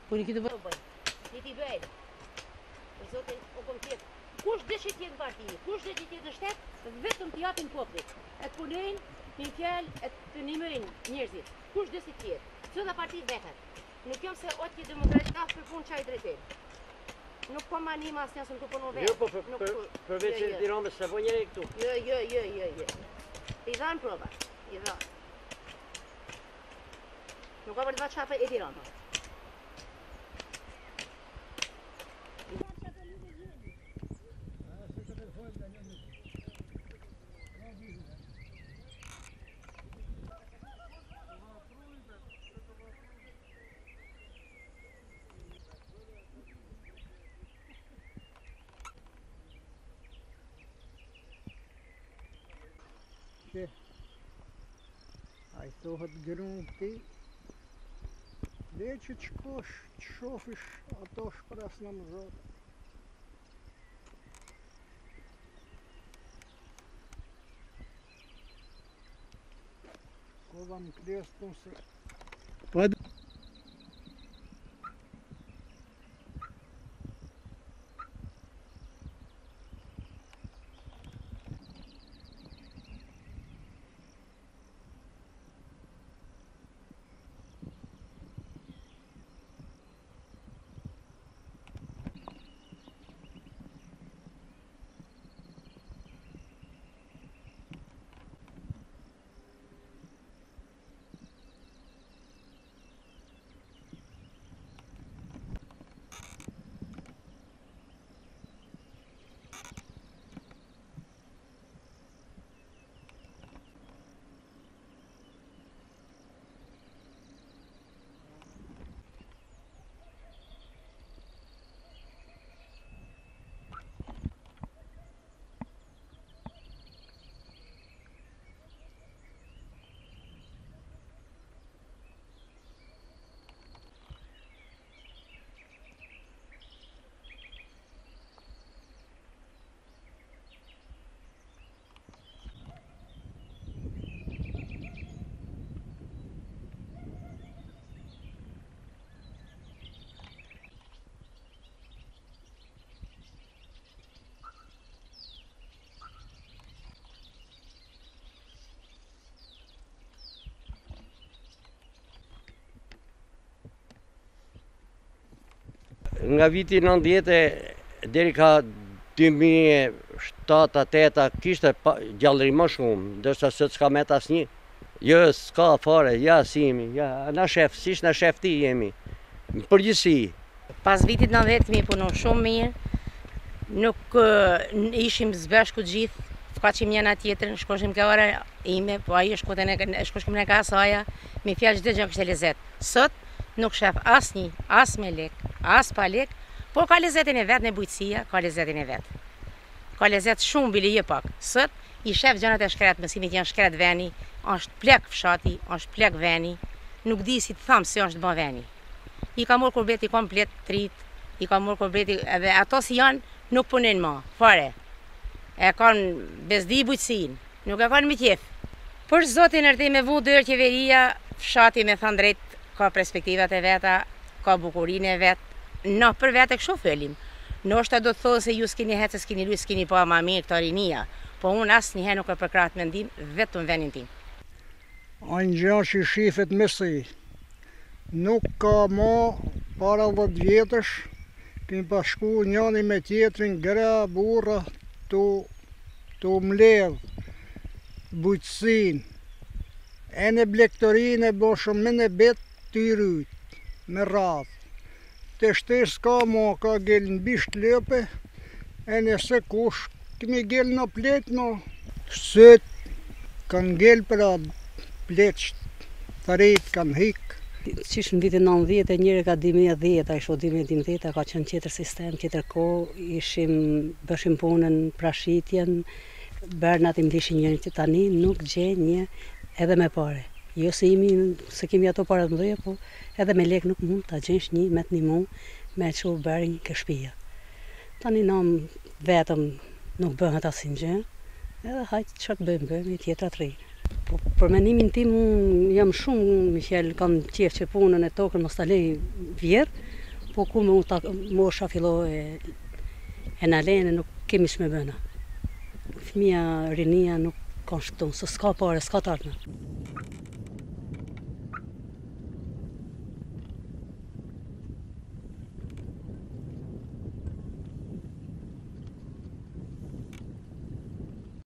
Po një këtë bëj. Ti ti bëj. Për zotin o kom tjetë. Kush dëshi tjetë në parti, kush dëshi tjetë në shtetë, vetëm të japin poplit. E të punojnë, një fjallë, e të nimërin njerëzit. Kush dëshi tjetë. Cëlla parti vehet. Nuk jam se otje demokrat ka për punë qaj drejtim. Nuk po ma një mas njësën të punu vetë. Jo, po përveç e Tiranës se po njëri këtu. Jo. I dhanë prova, i dhanë. Nuk ka për të qafe e Tiranë. A i thohet grunë ti, dhe që të shkosh, të shofish ato shpras në më zotë. Kova më kresë të nëse... Nga viti 90 deri ka 2007-2008 kishte gjallëri më shumë, ndërsa se s'ka met asnjë. Jo, s'ka fare, ja si jemi, ja, na shef, siç na shef ti jemi. Në përgjithësi. Pas vitit 90 kemi punu shumë mirë, nuk ishim zbashku gjithë, fkaqim njëna tjetër, shkoshim ke ora ime, po ai shkoshim në ka asaja, mi fjalë çdo gjë kishte lezet. Sot nuk shef asnjë, as me lek, as pa lek, po ka lezetin e vet në bujqësia, ka lezetin e vet. Ka lezet shumë bile je pak. Sot i shef gjanat e shkret, mësimit janë shkret veni, është plek fshati, është plek veni, nuk di si të thamë se është bë veni. I ka morë kurbeti komplet trit, i ka morë kurbeti, edhe ato si janë nuk punin ma, fare. E kanë bezdi bujqësin, nuk e kanë me tjef. Për zotin erdhi me vu dërë qeveria, fshati me thënë drejt, ka perspektivat e veta, ka bukurin e vet, në për vete kështu fëllim. Nështë do të thonë se ju s'kini hecë, s'kini luj, s'kini pa ma mirë këta rinia, po unë asë njëhe nuk e përkrat mendim, vetëm venin tim. A një gjë që i shifet mësi, nuk ka ma para 10 vjetësh, kemi pashku njëni me tjetrin, gra, burra, të mledh, bujqësin, e në blektorin e boshëm me në bet të i rryt, me radhë. Të shtesh s'ka ma, ka gel në bisht lëpe, e nëse kush, kemi gel në plet, no, sët, kanë gel për atë pleqët, të rejtë kanë hikë. Qish në vitin 90 e njëre ka 2010, a isho 2012, ka qenë qëtër sistem, qëtër ko, bëshim punën, prashitjen, bernat im lishin njërë që tani, nuk gje një edhe me pare. Jo se kemi ato parat më dhoja, po edhe me lek nuk mund të gjensh një, me të një mund, me që bërë një këshpia. Tani nam vetëm nuk bëhet asin gjë, edhe hajtë që të bëjmë i tjetëra të rejnë. Po, për mendimin tim, jam shumë, Michel, kam qef që punën e tokën mos ta lej vjerë, Po ku me mosha filloi e na lene nuk kemi shme bëna. Fëmija rinia nuk kanë shtu, se s'ka pare, s'ka të ardhme.